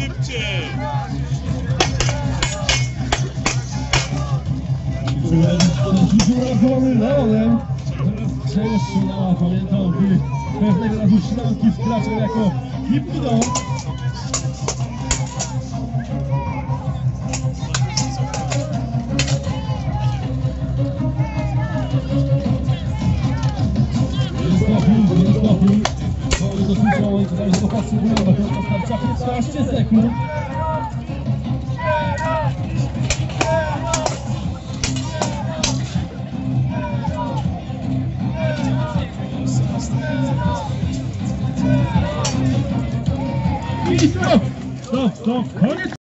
szybciej! Urodzony Leonem Czeszna, pamiętam, gdy pewnego razu szlanki wkraczał jako hipno. Jest doping. To jest dotyczą i tutaj go potrzebują na końcu starcia 15 sekund. I stop! Stop! Koniec!